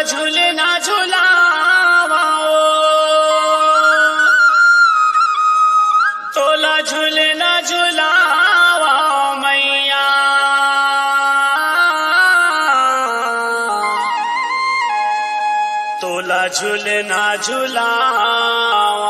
झूलना झूलावा तोला झूलना झूलावा मैया तोला झूलना झूलावा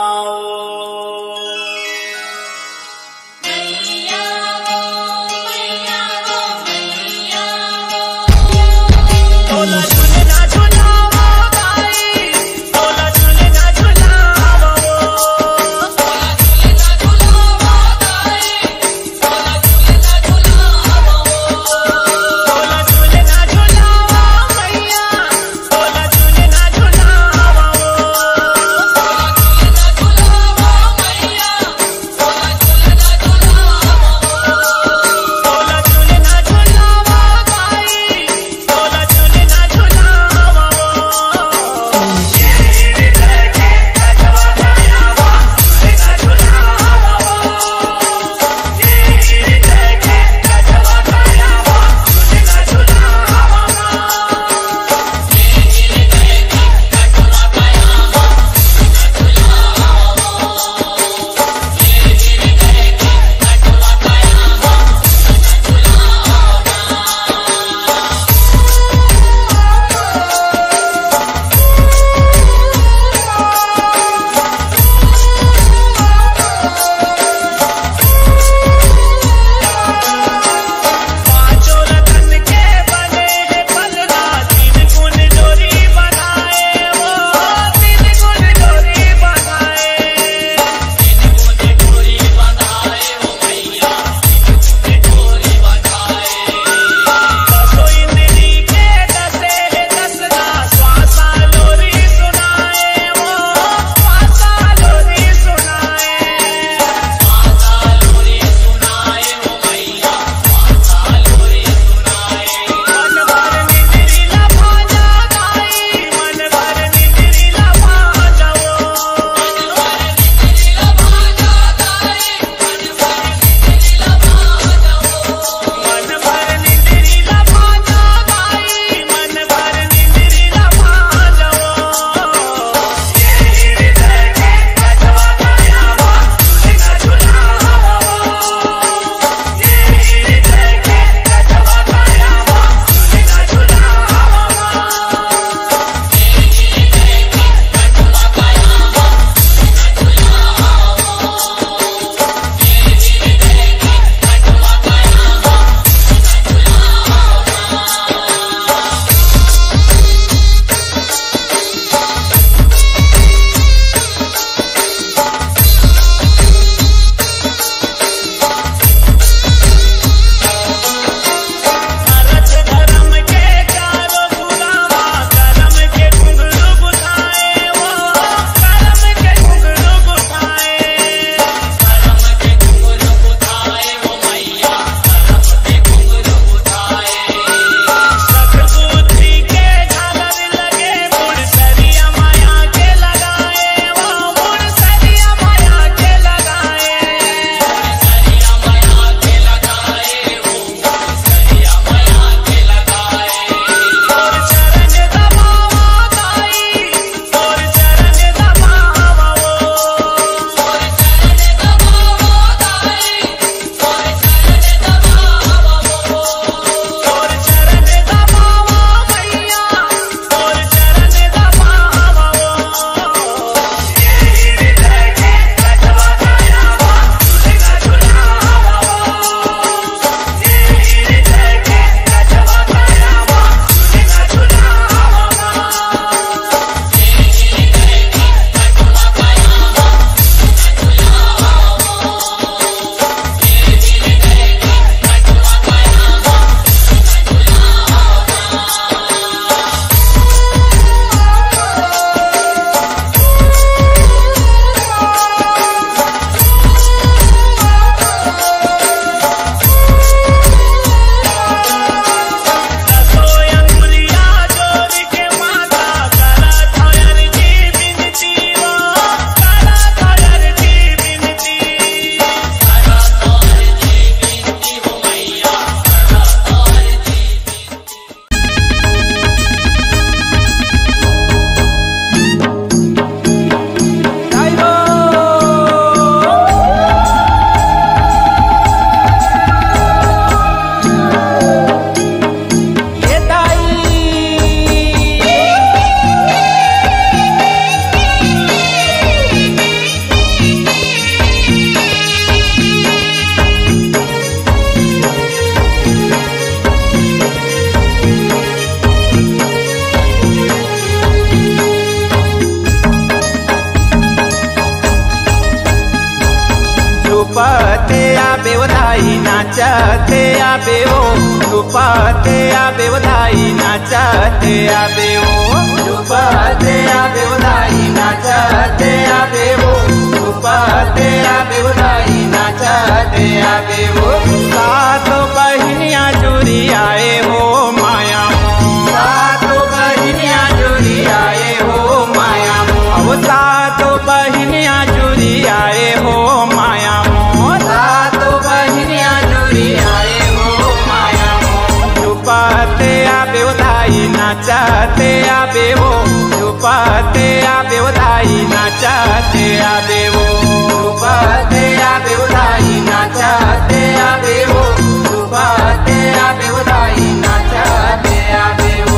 दाई नाचते आबे हो, झुपते आबे हो दाई नाचते आबे हो, झुपते आबे हो दाई नाचते आबे हो, झुपते आबे हो दाई नाचते आबे हो। सातो बहिनिया जुड़ी आए हो माया मोह, सातो बहिनिया जुड़ी आए हो माया मोह, सातो बहिनिया जुड़ी आए हो माया मोह, सातो बहिनिया जुड़ी आए हो माया मोह। झुपते आबे हो दाई नाचते आबे हो, झुपते आबे हो दाई नाचते आबे हो, झुपते आबे हो दाई नाचते आबे हो, झुपते आबे हो दाई नाचते आबे हो।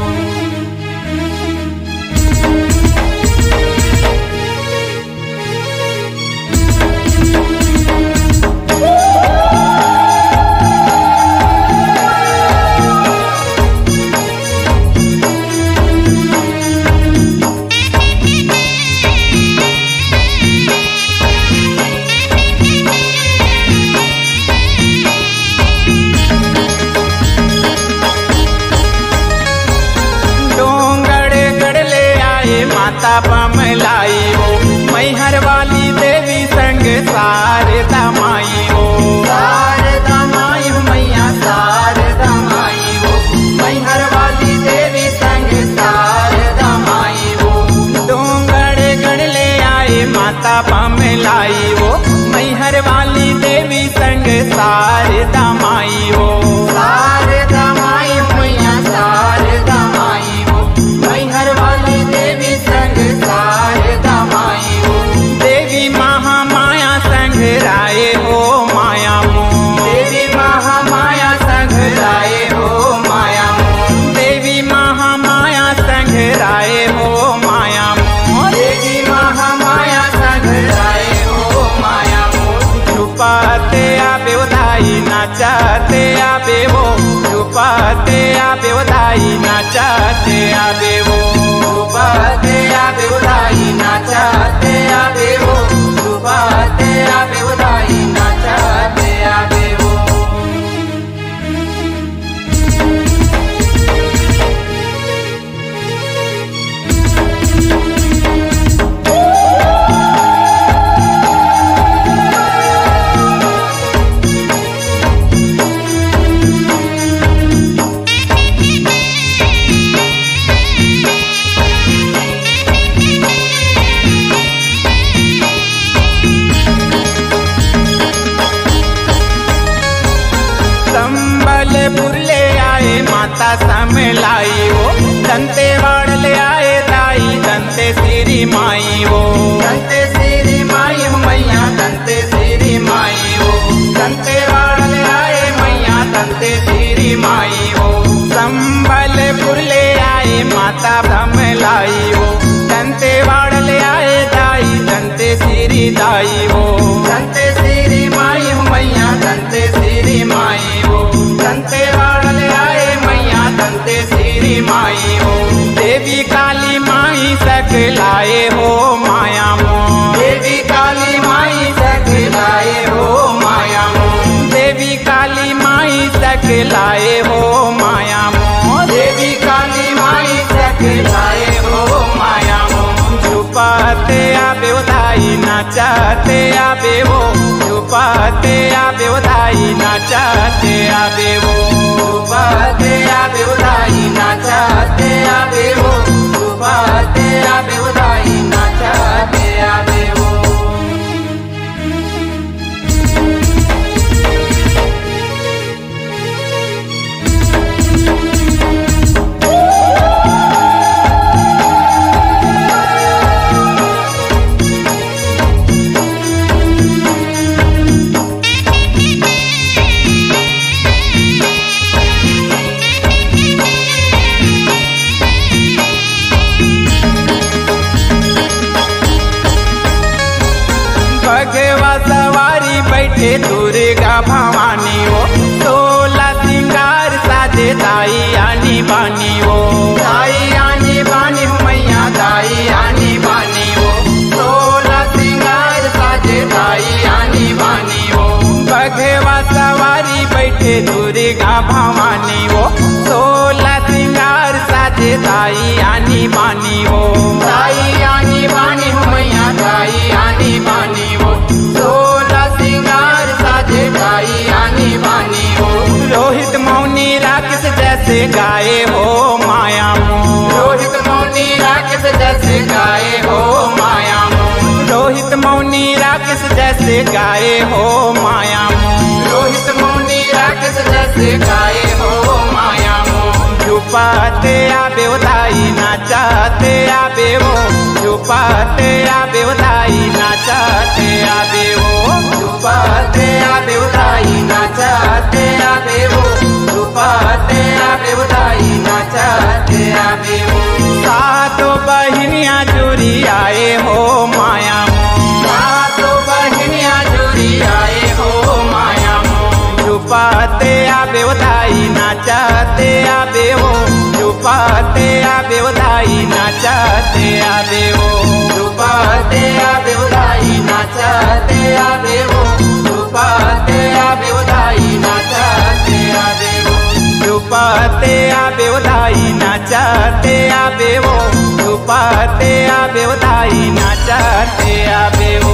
माता बमलाई हो, मैहर वाली देवी संग शारदा माई हो, शारदा माई हो मैया शारदा माई हो, मैहर वाली देवी संग शारदा माई हो। डोंगर गढ़ ले आए माता बमलाई हो, मैहर वाली देवी संग शारदा माई हो, शारदा माई हो मैया शारदा माई हो, मैहर वाली देवी संग शारदा माई हो। देवी महामाया संग राय हो माया मोह, देवी महामाया संग राय हो माया मोह, देवी महामाया संग राय हो माया मोह, देवी महामाया संग राय हो माया मोह। झुपते आबे हो दाई नाचते आबे हो, झुपते आबे हो दाई नाचते आबे हो, झुपते आबे हो दाई नाचते आबे हो, झुपते आबे हो दाई नाचते आबे हो। संबलपुर ले आए माता समलाई हो, दंतेवाड़ ले आए दाई दंते श्री माई हो, दंते श्री माई हो मैया दंते श्री माई हो, दंतेवाड़ ले आए मैया दंते श्री माई हो। संबलपुर ले आए माता समलाई हो, दंतेवाड़ ले आए दाई दंते श्री दाई हो, दंते श्री माई हो मैया दंते श्री माई हो, दंतेवाड़ ले आए मैया दंते श्री माई हो। देवी काली माई सकलाए हो माया मोह, देवी काली माई सकलाए हो माया मोह, देवी काली माई सकलाए हो माया मोह, देवी काली माई सकलाए हो माया मोह। झुपते आबे हो दाई नाचते आबे हो, झुपते आबे हो दाई नाचते आबे हो, झुपते आबे हो दाई नाचते आबे हो, झुपते आबे हो दाई नाचते आबे हो। भगवा सवारी बैठे दुर्गा भवानी हो, 16 सिंगार साजे दाई आनी बानी हो, दाई आनी बानी हो मैया दाई आनी बानी हो, 16 सिंगार साजे दाई आनी बानी हो। भगवा दुर्गा भवानी वो 16 श्रृंगार साजे दाई आनी बानी वो दाई आनी बानी हो मैया दाई आनी बानी वो 16 श्रृंगार साजे दाई आनी बानी हो। रोहित मौनी राकेश जैसे गाए हो माया मोह रोहित मौनी राकेश जैसे गाए हो माया मोह रोहित मौनी राकेश जैसे गाए हो माया मोह रोहित मौनी राकेश जैसे गाए हो माया मोह। झुपाते आबे दाई नाचाते आबे वो झुपाते आबे दाई नाचाते आबे वो झुपाते आबे दाई नाचाते आबे वो झुपाते आबे दाई नाचाते आबे वो। सातों बहनिया जुड़ी आए हो माया मोह सातों बहनिया जुड़ी आए हो माया मोह। झुपाते आबे दाई नाचाते आबे वो झुपाते आबे दाई नाचाते आबे वो झुपाते आबे दाई नाचाते आबे वो झुपाते आबे दाई नाचाते आबे वो झुपाते आबे दाई नाचाते आबे वो झुपाते आबे दाई नाचाते आबे वो।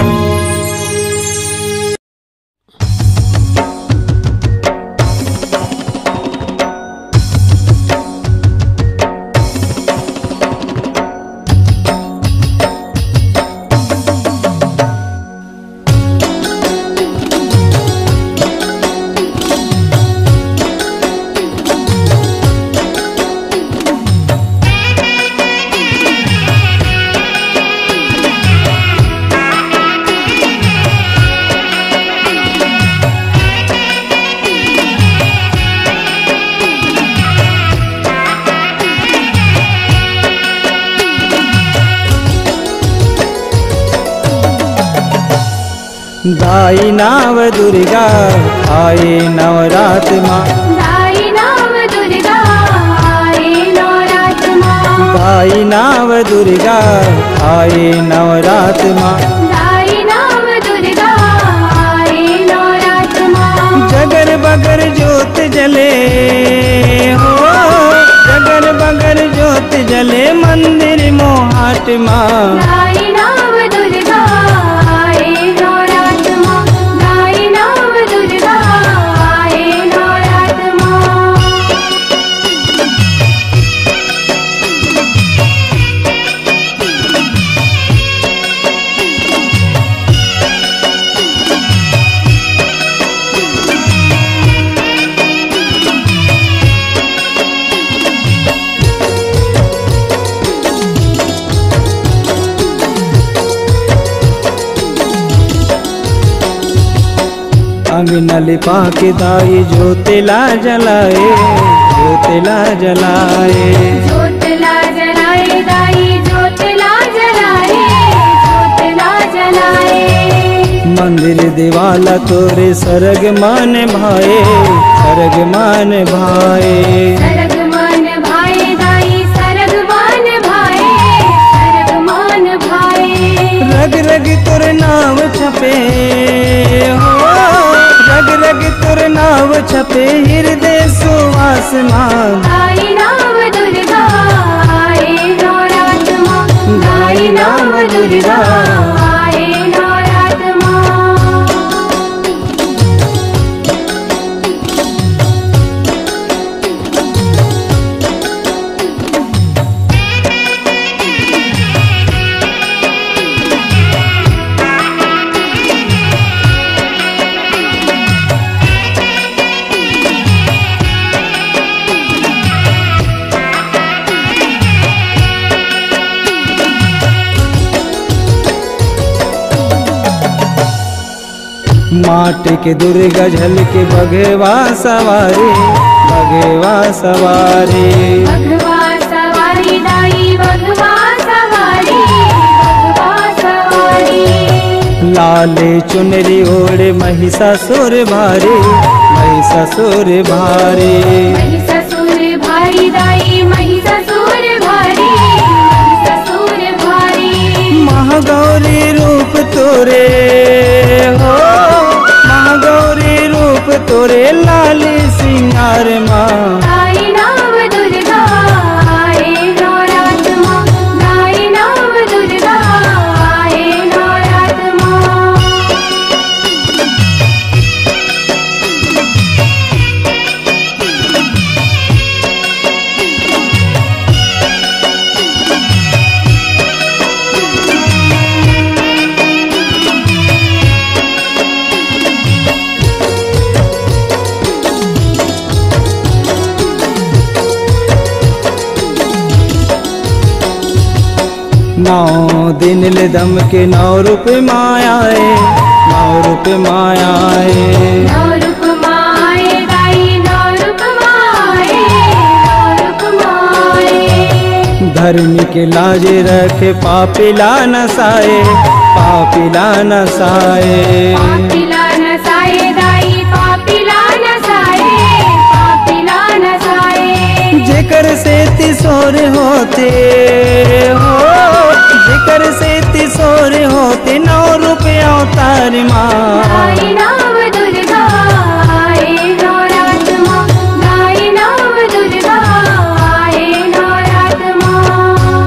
दाई नाव दुर्गा आए नवरात माँ दाई नाव दुर्गा आए नवरात माँ दाई नाव दुर्गा आए नवरात माँ दाई नाव दुर्गा आए नवरात माँ। जगर बगर ज्योत जले हो जगर बगर ज्योत जले मंदिर मोहाट माँ दाई नाव दुर्गा आए नवरात माँ दाई नाव दुर्गा आए नवरात माँ। अंगना लिपा के दाई ज्योतिला जलाए ज्योतिला जलाए ज्योतिला जलाए दाई ज्योतिला जलाए ज्योतिला जलाए। मंदिर दिवाला तोरे सरग मान भाए सरग मान भाए सरग मान भाई दाई सरग मान भाई सरग मान भाई। रग रग तुर नाव छपे हो रग रग तुर नाव छपे हृदय सुवास माँ दाई नाव दुर्गा आए नवरात माँ दाई नाव दुर्गा आए नवरात माँ। माटी के दुर्गा झल के बघवा सवारी बघवा सवारी भगवा सवारी दाई भगवा सवारी भगवा सवारी। लाले चुनरी ओढ़े महिषासुर भारी महिषासुर भारी महिषासुर भारी दाई महिषासुर भारी महिषासुर भारी। महागौरी रूप तोरे हो महागौरी रूप तोरे लाली सिंह अवतार माँ। गाई नाम दुर्गा आए नवरात माँ, गाई नाम दुर्गा आए नवरात माँ। नौ दिन ले दम के 9 रूप मायाए, 9 रूप मायाए। नौ रूप माए गाई, नौ रूप माए, नौ रूप माए। धर्म के लाज रखे पापिला नसाए, पापिला नसाए। पापिला नसाए गाई, पापिला नसाए, पापिला नसाए। जेकर से तिसोर होते हो, जेकर से तिसोर होते 9 रूप अवतार माँ। गाई नाम दुर्गा आए नवरात माँ, गाई नाम दुर्गा आए नवरात माँ।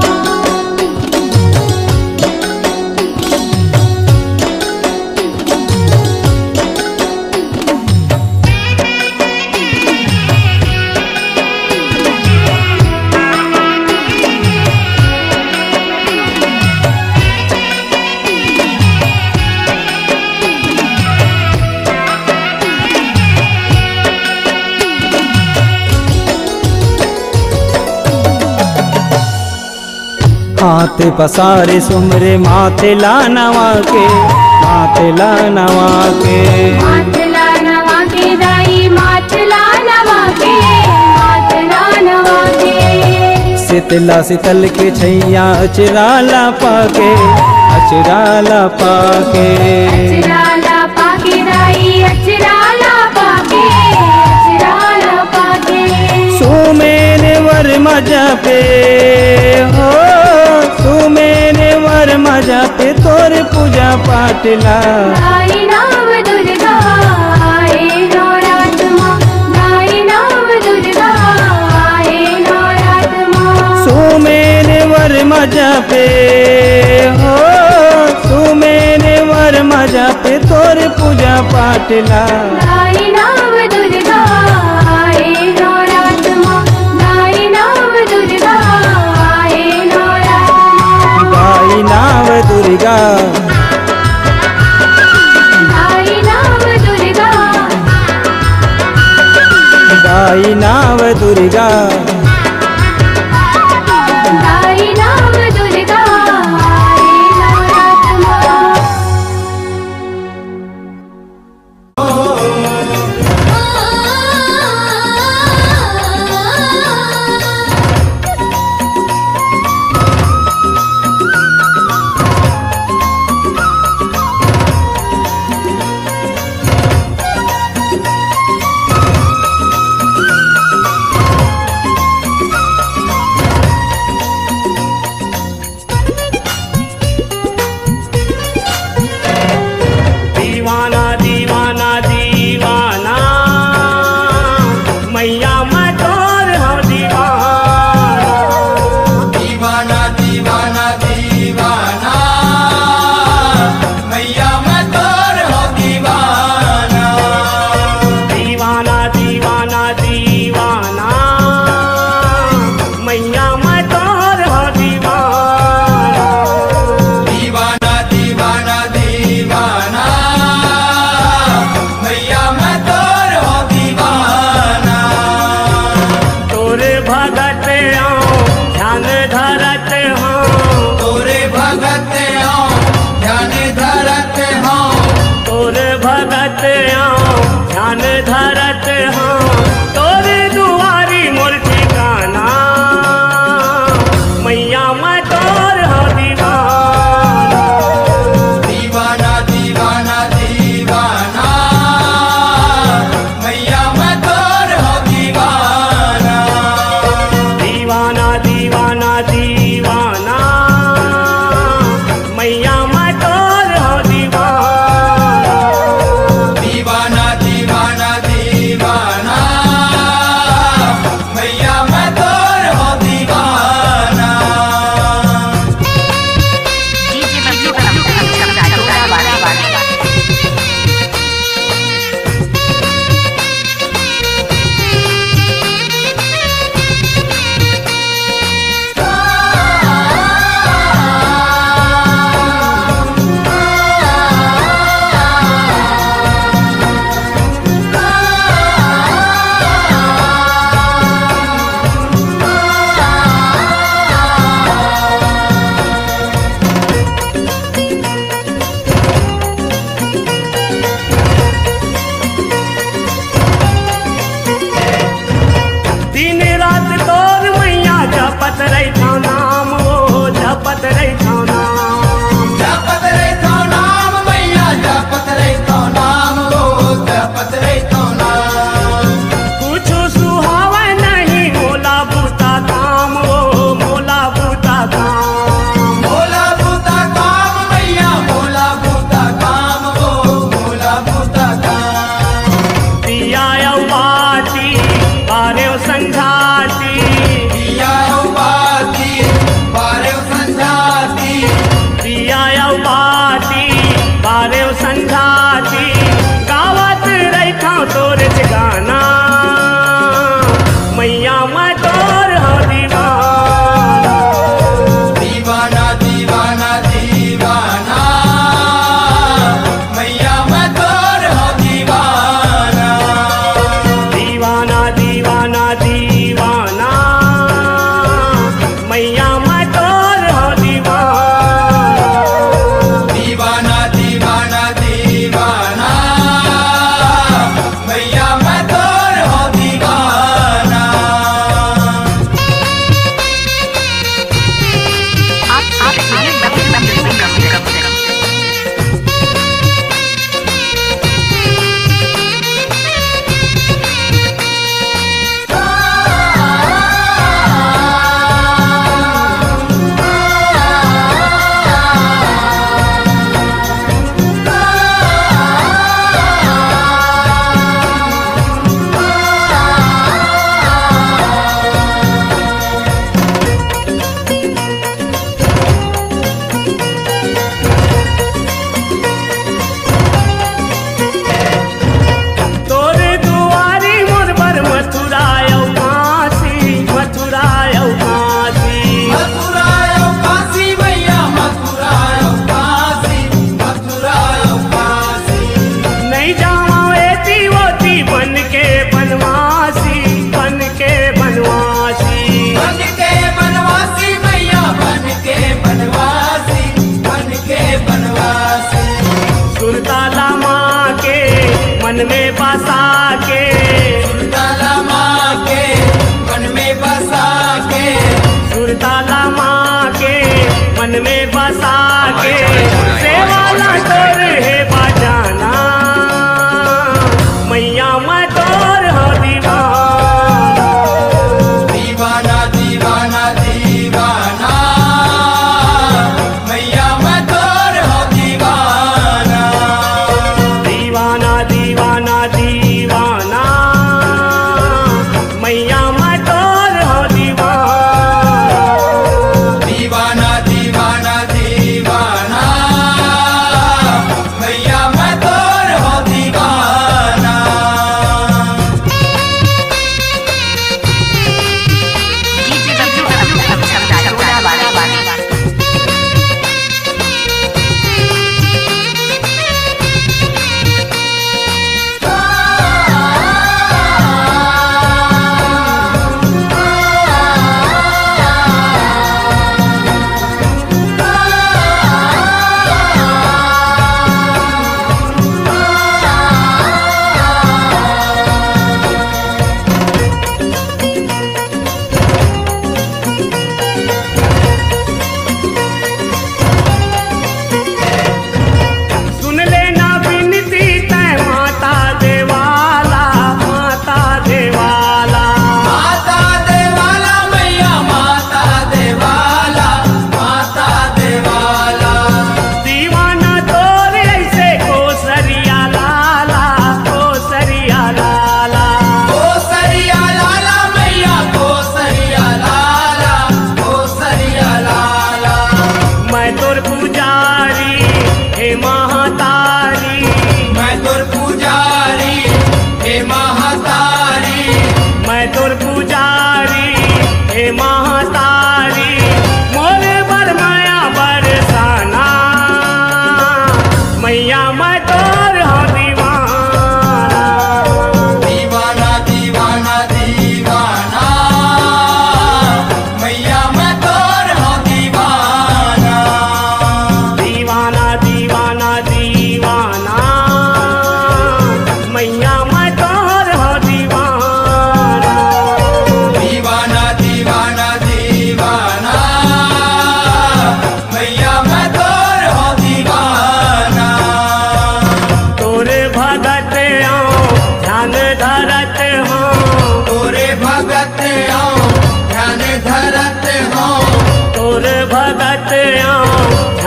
हाथ पसारे सुमरे माथे ला नवा के, माथे ला नवा के। माथला नवा के दाई, माथला नवा के, माथला नवा के। शीतला शीतल के छैया अचराला पाके, अचराला पाके। अचराला पाके दाई, अचराला पाके, अचराला पाके। सुमेरे वर मजा पे हो, सुमेरे वर मजा पे तोर पूजा पाटला। गाई नाम दुर्गा आए नवरात माँ, गाई नाम दुर्गा आए नवरात माँ। सुमेरे वर मजा पे हो, सुमेरे वर मजा पे तोर पूजा पाटला। गाई नाम दुर्गा आए नवरात माँ, गाई नाम दुर्गा आए नवरात माँ। गाई नाव दुर्गा, गाई नाम दुर्गा, गाई नाव दुर्गा। गाई नाम दुर्गा आए नवरात माँ। दीवाना दीवाना दीवाना मैया मैं तोर हूँ दीवाना। दीवाना दीवाना दीवाना मैया मैं तोर हो दीवाना। दीवाना दीवाना दीवाना मैया मैं तोर हूँ दीवाना। दीवाना दीवाना दीवाना मैया मैं तोर हो दीवाना। तोरे भगत आओ ध्यान धरत हूँ, तोरे भगत हो ध्यान धरत हो। तोरे भगत आओ ध्यान धरत हूँ। तोरे दुआरी मोर ठिकाना मैया मैं तोर हूँ दीवाना। दीवाना दीवाना दीवाना मैया मैं तोर हो दीवाना। दीवाना दीवाना दीवाना मैया मैं तोर हूँ दीवाना। दीवाना दीवाना दीवाना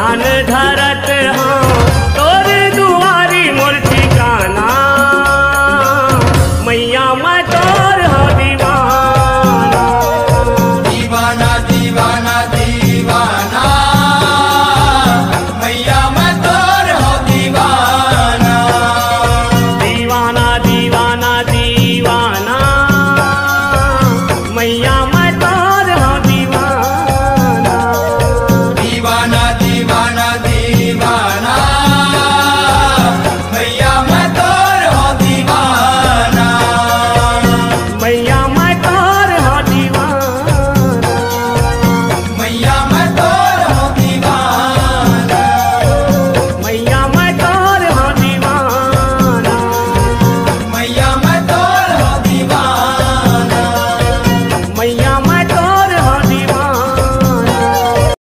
ध्यान